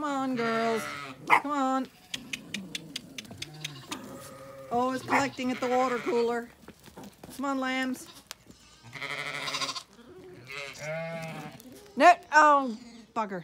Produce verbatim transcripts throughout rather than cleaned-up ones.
Come on, girls. Come on. Oh, it's collecting at the water cooler. Come on, lambs. No. Oh, bugger.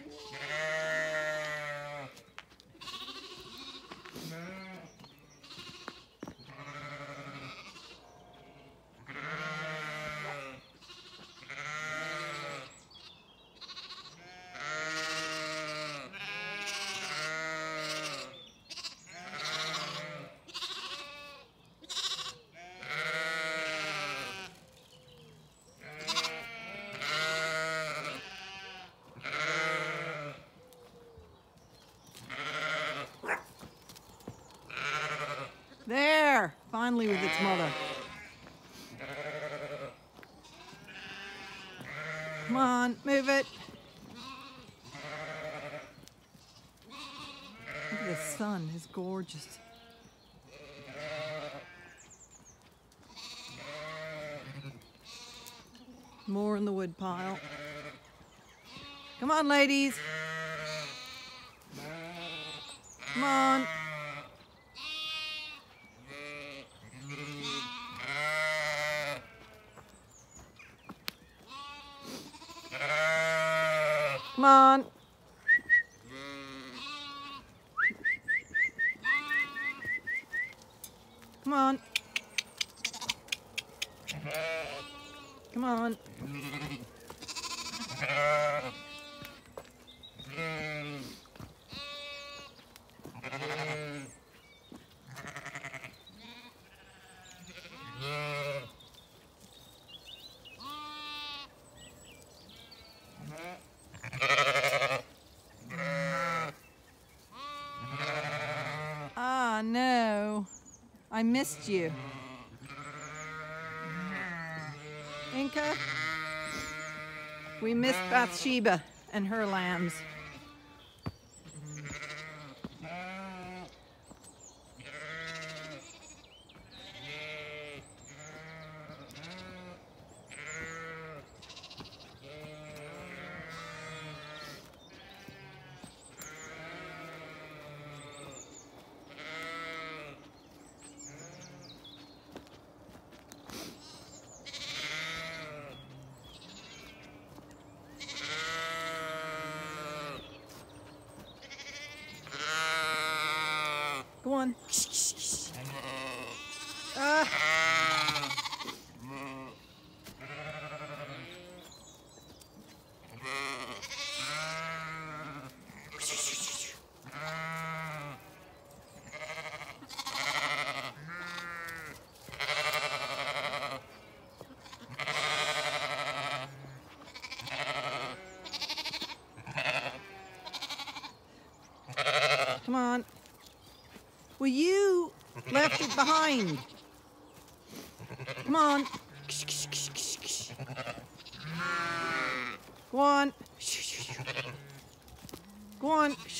There, finally with its mother. Come on, move it. Look at the sun, it's gorgeous. More in the wood pile. Come on, ladies. Come on. Come on. Come on. Come on. Ah, no. I missed you. Inca, we missed Bathsheba and her lambs. Go on. Ah. Come on. Well, you left it behind. Come on. Go on. Go on.